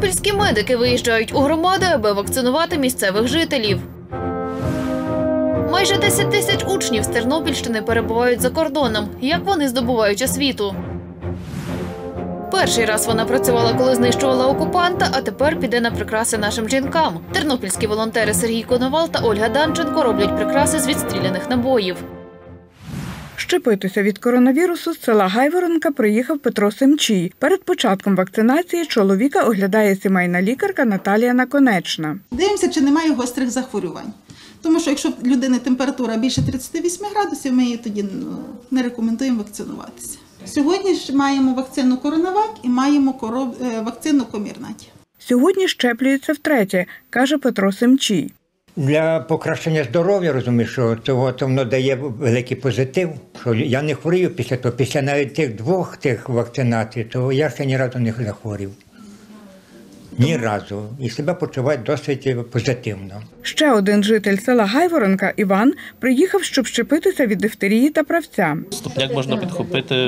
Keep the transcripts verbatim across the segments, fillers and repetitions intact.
Тернопільські медики виїжджають у громади, аби вакцинувати місцевих жителів. Майже десять тисяч учнів з Тернопільщини перебувають за кордоном. Як вони здобувають освіту? Перший раз вона працювала, коли знищувала окупанта, а тепер піде на прикраси нашим жінкам. Тернопільські волонтери Сергій Коновал та Ольга Данченко роблять прикраси з відстріляних набоїв. Щепитися від коронавірусу з села Гайворонка приїхав Петро Семчій. Перед початком вакцинації чоловіка оглядає сімейна лікарка Наталія Наконечна. Дивимося, чи немає гострих захворювань. Тому що якщо в людини температура більше тридцяти восьми градусів, ми її тоді не рекомендуємо вакцинуватися. Сьогодні ж маємо вакцину Коронавак і маємо вакцину Комірнаті. Сьогодні щеплюється втретє, каже Петро Семчій. Для покращення здоров'я, розумію, що цього то воно дає великий позитив, що я не хворію після того, після навіть тих двох тих вакцинацій, то я ще ні разу не захворів. Ні разу. І себе почуваю досить позитивно. Ще один житель села Гайворонка, Іван, приїхав, щоб щепитися від дифтерії та правця. Ступняк можна підхопити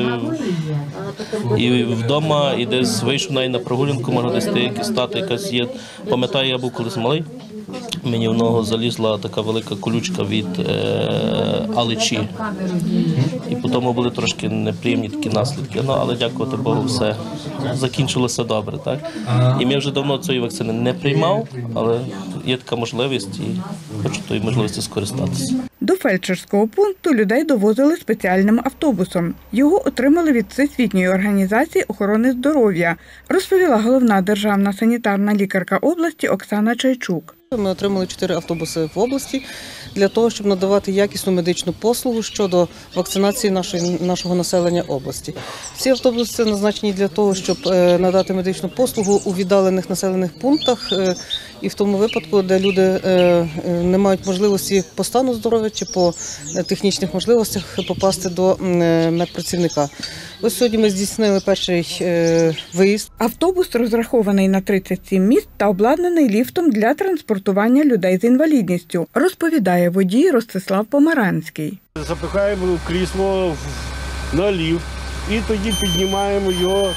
і вдома, і десь вийшов навіть на прогулянку, можна десь деякі стати, якась є. Пам'ятаю, я був колись малий, мені в ногу залізла така велика колючка від е, аличі. І потім були трошки неприємні такі наслідки. Ну, але дякувати Богу, все закінчилося добре. Так? І ми вже давно цієї вакцини не приймав, але є така можливість і хочу тої можливості скористатися. До фельдшерського пункту людей довозили спеціальним автобусом. Його отримали від Всесвітньої організації охорони здоров'я, розповіла головна державна санітарна лікарка області Оксана Чайчук. Ми отримали чотири автобуси в області для того, щоб надавати якісну медичну послугу щодо вакцинації нашої, нашого населення області. Ці автобуси назначені для того, щоб надати медичну послугу у віддалених населених пунктах і в тому випадку, де люди не мають можливості по стану здоров'я чи по технічних можливостях попасти до медпрацівника. Ось сьогодні ми здійснили перший виїзд. Автобус розрахований на тридцять сім місць та обладнаний ліфтом для транспортування людей з інвалідністю, розповідає водій Ростислав Помаранський. Запихаємо крісло на ліфт і тоді піднімаємо його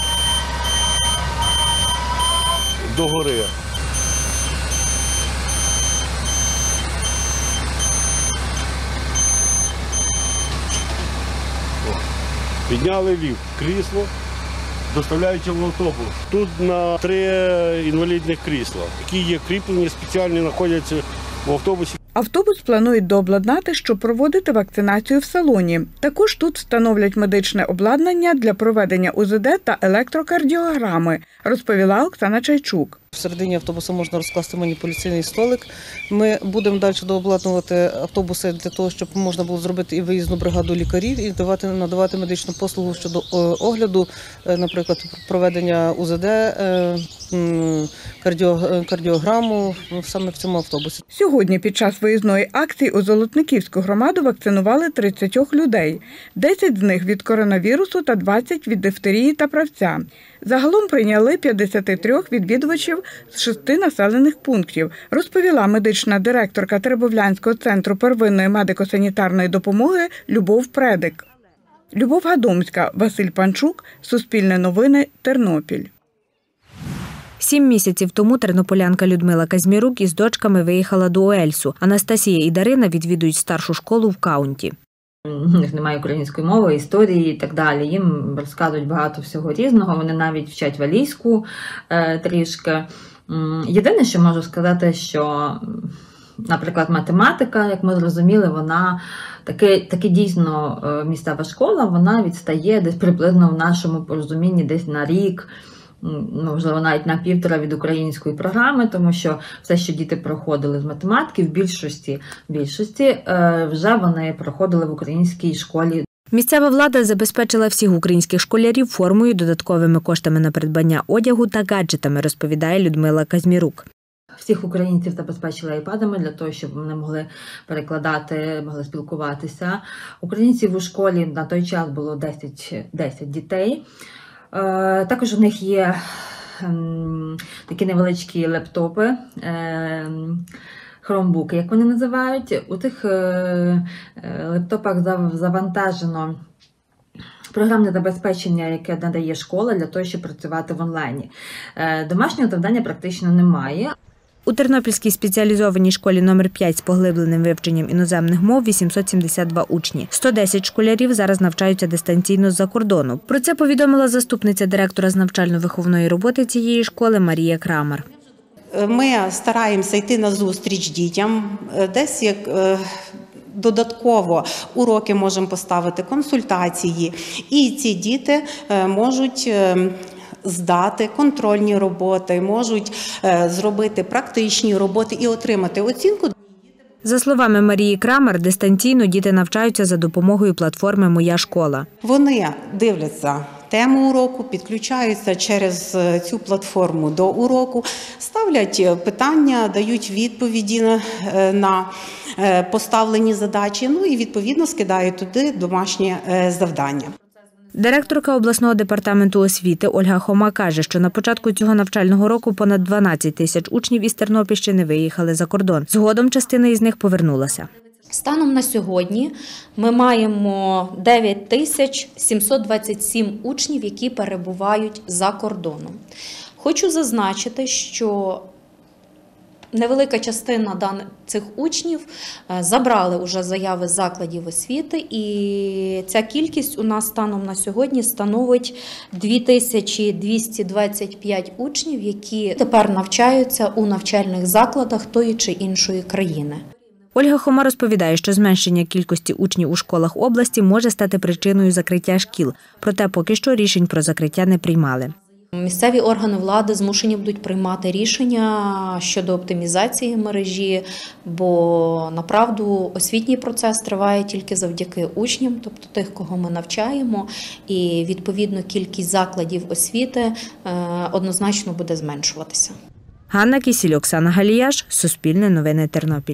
догори. Підняли ліфт, крісло, доставляючи в автобус. Тут на три інвалідних крісла, які є кріплені, спеціально знаходяться в автобусі. Автобус планують дообладнати, щоб проводити вакцинацію в салоні. Також тут встановлять медичне обладнання для проведення У З Д та електрокардіограми, розповіла Оксана Чайчук. Всередині автобуса можна розкласти маніпуляційний столик. Ми будемо далі дообладнувати автобуси для того, щоб можна було зробити і виїзну бригаду лікарів, і надавати, надавати медичну послугу щодо огляду, наприклад, проведення У З Д, кардіо, кардіограму саме в цьому автобусі. Сьогодні під час виїзної акції у Золотниківську громаду вакцинували тридцять людей. десять з них від коронавірусу та двадцять від дифтерії та правця. Загалом прийняли п'ятдесят три відвідувачів з шести населених пунктів, розповіла медична директорка Теребовлянського центру первинної медико-санітарної допомоги Любов Предик. Любов Гадомська, Василь Панчук, Суспільне новини, Тернопіль. Сім місяців тому тернополянка Людмила Казмірук із дочками виїхала до Уельсу. Анастасія і Дарина відвідують старшу школу в Каунті. У них немає української мови, історії і так далі. Їм розказують багато всього різного, вони навіть вчать валійську е, трішки. Єдине, що можу сказати, що, наприклад, математика, як ми зрозуміли, вона таки, таки дійсно місцева школа, вона відстає десь приблизно в нашому порозумінні десь на рік, можливо, навіть на півтора від української програми, тому що все, що діти проходили з математики, в більшості, в більшості вже вони проходили в українській школі. Місцева влада забезпечила всіх українських школярів формою, додатковими коштами на придбання одягу та гаджетами, розповідає Людмила Казмірук. Всіх українців забезпечили айпадами для того, щоб вони могли перекладати, могли спілкуватися. Українців у школі на той час було десять, десять дітей. Також у них є такі невеличкі лептопи, хромбуки, як вони називають. У тих лептопах завантажено програмне забезпечення, яке надає школа для того, щоб працювати в онлайні. Домашнього завдання практично немає. У Тернопільській спеціалізованій школі номер п'ять з поглибленим вивченням іноземних мов вісімсот сімдесят два учні. сто десять школярів зараз навчаються дистанційно з-за кордону. Про це повідомила заступниця директора з навчально-виховної роботи цієї школи Марія Крамер. Ми стараємося йти на зустріч дітям, десь як додатково уроки можемо поставити, консультації, і ці діти можуть здати контрольні роботи, можуть зробити практичні роботи і отримати оцінку. За словами Марії Крамер, дистанційно діти навчаються за допомогою платформи «Моя школа». Вони дивляться тему уроку, підключаються через цю платформу до уроку, ставлять питання, дають відповіді на поставлені задачі, ну і відповідно скидають туди домашнє завдання. Директорка обласного департаменту освіти Ольга Хома каже, що на початку цього навчального року понад дванадцять тисяч учнів із Тернопільщини виїхали за кордон. Згодом частина із них повернулася. Станом на сьогодні ми маємо дев'ять тисяч сімсот двадцять сім учнів, які перебувають за кордоном. Хочу зазначити, що невелика частина цих учнів забрали вже заяви з закладів освіти, і ця кількість у нас станом на сьогодні становить дві тисячі двісті двадцять п'ять учнів, які тепер навчаються у навчальних закладах тої чи іншої країни. Ольга Хома розповідає, що зменшення кількості учнів у школах області може стати причиною закриття шкіл, проте поки що рішень про закриття не приймали. Місцеві органи влади змушені будуть приймати рішення щодо оптимізації мережі, бо, направду, освітній процес триває тільки завдяки учням, тобто тих, кого ми навчаємо, і, відповідно, кількість закладів освіти однозначно буде зменшуватися. Ганна Кісіль, Оксана Галіяш, Суспільне новини, Тернопіль.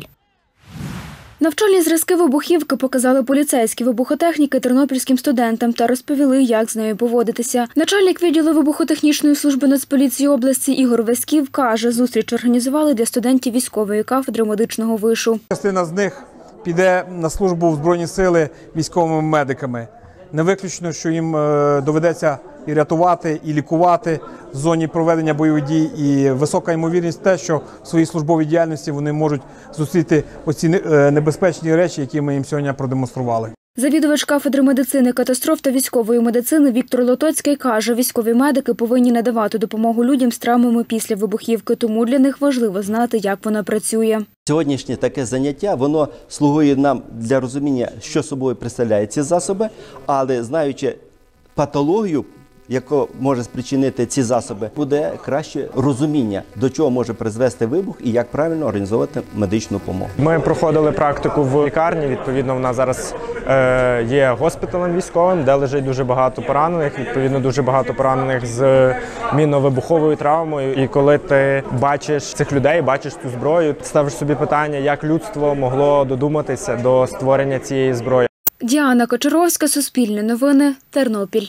Навчальні зразки вибухівки показали поліцейські вибухотехніки тернопільським студентам та розповіли, як з нею поводитися. Начальник відділу вибухотехнічної служби Нацполіції області Ігор Веськів каже, зустріч організували для студентів військової кафедри медичного вишу. Частина з них піде на службу в Збройні сили військовими медиками. Не виключно, що їм доведеться і рятувати, і лікувати в зоні проведення бойових дій. І висока ймовірність те, що в своїй службовій діяльності вони можуть зустріти оці небезпечні речі, які ми їм сьогодні продемонстрували. Завідувач кафедри медицини, катастроф та військової медицини Віктор Лотоцький каже, військові медики повинні надавати допомогу людям з травмами після вибухівки, тому для них важливо знати, як вона працює. Сьогоднішнє таке заняття, воно слугує нам для розуміння, що собою представляють ці засоби, але знаючи патологію, яку може спричинити ці засоби, буде краще розуміння, до чого може призвести вибух і як правильно організовувати медичну допомогу. Ми проходили практику в лікарні, відповідно, вона зараз е, є госпіталем військовим, де лежить дуже багато поранених, відповідно, дуже багато поранених з мінно-вибуховою травмою. І коли ти бачиш цих людей, бачиш цю зброю, ставиш собі питання, як людство могло додуматися до створення цієї зброї. Діана Кочаровська, Суспільне новини, Тернопіль.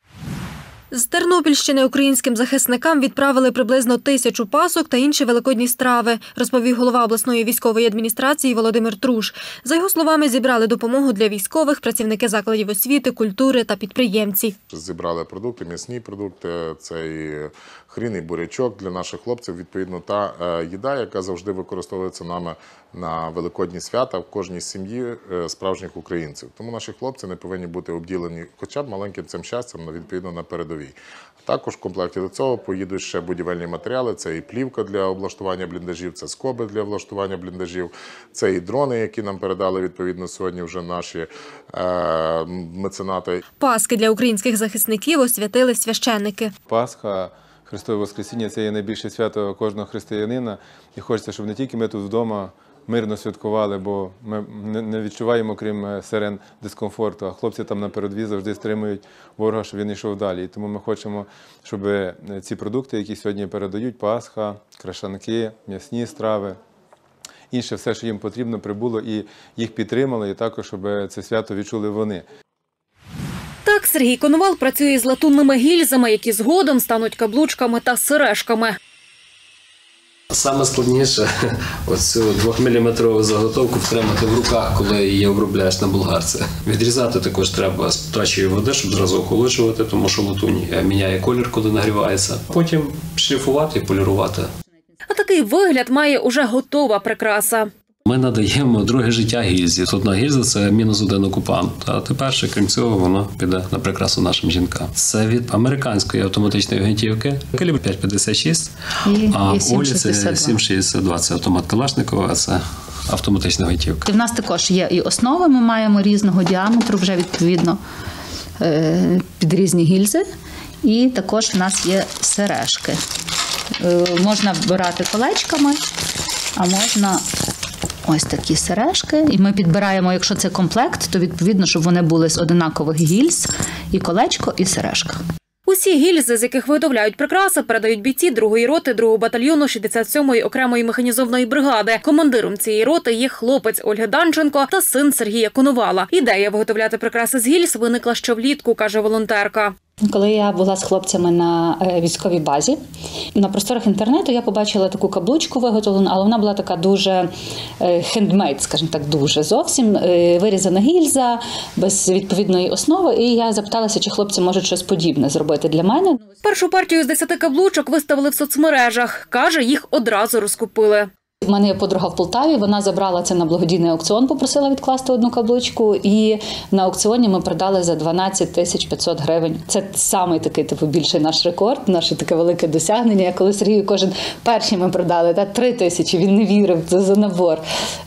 З Тернопільщини українським захисникам відправили приблизно тисячу пасок та інші великодні страви, розповів голова обласної військової адміністрації Володимир Труш. За його словами, зібрали допомогу для військових, працівники закладів освіти, культури та підприємці. Зібрали продукти, м'ясні продукти, це і хрін, і бурячок для наших хлопців, відповідно, та їда, яка завжди використовується нами на великодні свята в кожній сім'ї справжніх українців. Тому наші хлопці не повинні бути обділені хоча б маленьким цим щастям, відповідно, на передовій. Також в комплекті до цього поїдуть ще будівельні матеріали, це і плівка для облаштування бліндажів, це скоби для облаштування бліндажів, це і дрони, які нам передали, відповідно, сьогодні вже наші е, меценати. Паски для українських захисників освятили священники. Пасха, Христове Воскресіння – це є найбільше свято кожного християнина. І хочеться, щоб не тільки ми тут вдома мирно святкували, бо ми не відчуваємо, крім сирен, дискомфорту, а хлопці там на передовій завжди стримують ворога, щоб він йшов далі. І тому ми хочемо, щоб ці продукти, які сьогодні передають, пасха, крашанки, м'ясні страви, інше все, що їм потрібно, прибуло і їх підтримали, і також, щоб це свято відчули вони. Так, Сергій Коновал працює з латунними гільзами, які згодом стануть каблучками та сережками. Саме складніше оцю двохміліметрову заготовку втримати в руках, коли її обробляєш на болгарці. Відрізати також треба з потрачої води, щоб зразу охолоджувати, тому що латунь міняє колір, коли нагрівається. Потім шліфувати і полірувати. А такий вигляд має уже готова прикраса. Ми надаємо друге життя гільзі. Одна гільза – це мінус один окупант. А тепер, ще, крім цього, воно піде на прикрасу нашим жінкам. Це від американської автоматичної гвинтівки. Калібр п'ять п'ятдесят шість, і, а і Олі це сім шістдесят два. Це автомат Калашникова, а це автоматична гвинтівка. В нас також є і основи, ми маємо різного діаметру, вже відповідно під різні гільзи. І також в нас є сережки. Можна вбирати колечками, а можна ось такі сережки. І ми підбираємо, якщо це комплект, то відповідно, щоб вони були з одинакових гільз, і колечко, і сережка. Усі гільзи, з яких виготовляють прикраси, передають бійці другої роти другого батальйону шістдесят сьомої окремої механізованої бригади. Командиром цієї роти є хлопець Ольги Данченко та син Сергія Коновала. Ідея виготовляти прикраси з гільз виникла ще влітку, каже волонтерка. Коли я була з хлопцями на військовій базі, на просторах інтернету я побачила таку каблучку виготовлену, але вона була така дуже хендмейд, скажімо так, дуже зовсім, вирізана гільза, без відповідної основи. І я запиталася, чи хлопці можуть щось подібне зробити для мене. Першу партію з десяти каблучок виставили в соцмережах. Каже, їх одразу розкупили. У мене є подруга в Полтаві, вона забрала це на благодійний аукціон, попросила відкласти одну каблучку, і на аукціоні ми продали за дванадцять тисяч п'ятсот гривень. Це самий такий, типу, більший наш рекорд, наше таке велике досягнення. Я коли Сергію кожен перші ми продали, та три тисячі, він не вірив, це за набор.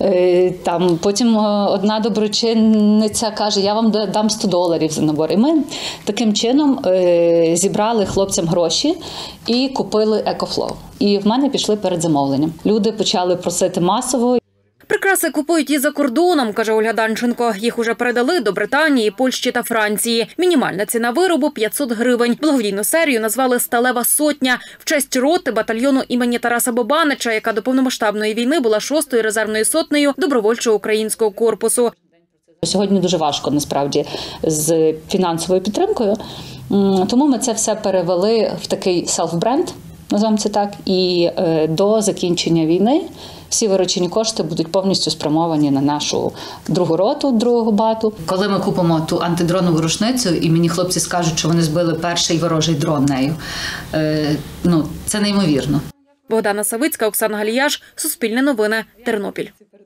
Там, потім одна доброчинниця каже, я вам дам сто доларів за набор. І ми таким чином зібрали хлопцям гроші і купили екофлоу. І в мене пішли передзамовлення. Люди почали просити масово. Прикраси купують і за кордоном, каже Ольга Данченко. Їх уже передали до Британії, Польщі та Франції. Мінімальна ціна виробу – п'ятсот гривень. Благодійну серію назвали «Сталева сотня» в честь роти батальйону імені Тараса Бобанича, яка до повномасштабної війни була шостою резервною сотнею добровольчого українського корпусу. Сьогодні дуже важко, насправді, з фінансовою підтримкою. Тому ми це все перевели в такий селф-бренд, називаємо це так, і до закінчення війни всі виручені кошти будуть повністю спрямовані на нашу другу роту, другого бату. Коли ми купимо ту антидронову рушницю, і мені хлопці скажуть, що вони збили перший ворожий дрон нею, ну, це неймовірно. Богдана Савицька, Оксана Галіяш, Суспільне новини, Тернопіль.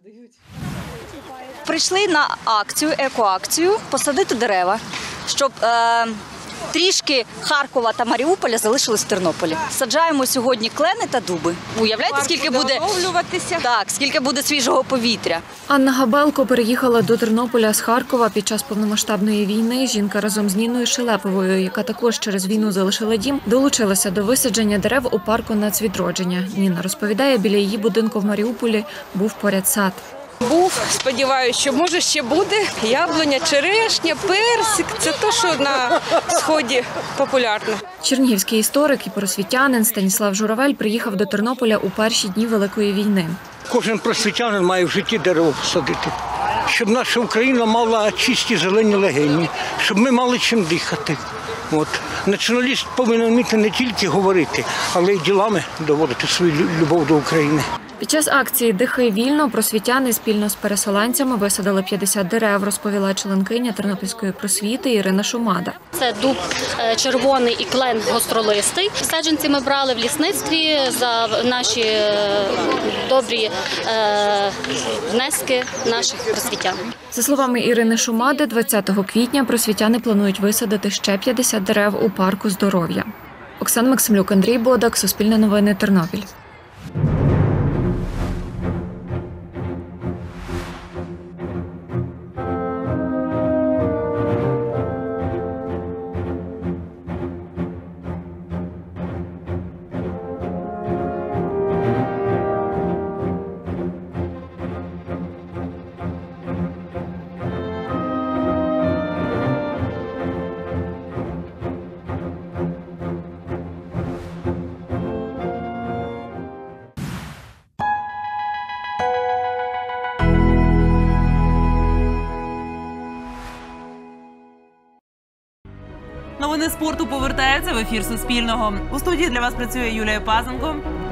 Прийшли на акцію, екоакцію, посадити дерева, щоб е, трішки Харкова та Маріуполя залишились в Тернополі. Саджаємо сьогодні клени та дуби. Уявляєте, скільки буде, так, скільки буде свіжого повітря. Анна Габелко переїхала до Тернополя з Харкова під час повномасштабної війни. Жінка разом з Ніною Шелеповою, яка також через війну залишила дім, долучилася до висадження дерев у парку Нацвідродження. Ніна розповідає, біля її будинку в Маріуполі був поряд сад. Був, сподіваюся, що може ще буде. Яблуня, черешня, персик – це те, що на Сході популярно. Чернігівський історик і просвітянин Станіслав Журавель приїхав до Тернополя у перші дні Великої війни. Кожен просвітянин має в житті дерево посадити, щоб наша Україна мала чисті зелені легені, щоб ми мали чим дихати. От. Націоналіст повинен вміти не тільки говорити, але й ділами доводити свою любов до України. Під час акції «Дихай вільно» просвітяни спільно з переселенцями висадили п'ятдесят дерев, розповіла членкиня Тернопільської просвіти Ірина Шумада. Це дуб червоний і клен гостролистий. Саджанці ми брали в лісництві за наші добрі внески наших просвітян. За словами Ірини Шумади, двадцятого квітня просвітяни планують висадити ще п'ятдесят дерев у парку здоров'я. Оксана Максимлюк, Андрій Бодак, Суспільне новини, Тернопіль. Новини спорту повертаються в ефір Суспільного. У студії для вас працює Юлія Пазенко.